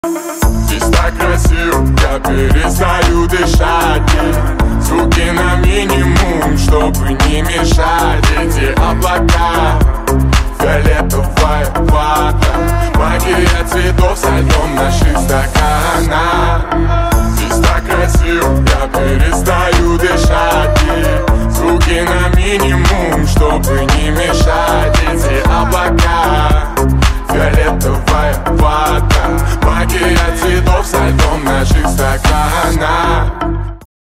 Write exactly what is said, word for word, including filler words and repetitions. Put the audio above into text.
Здесь так красиво, я перестаю дышать. Звуки на минимум, чтобы не мешать. Эти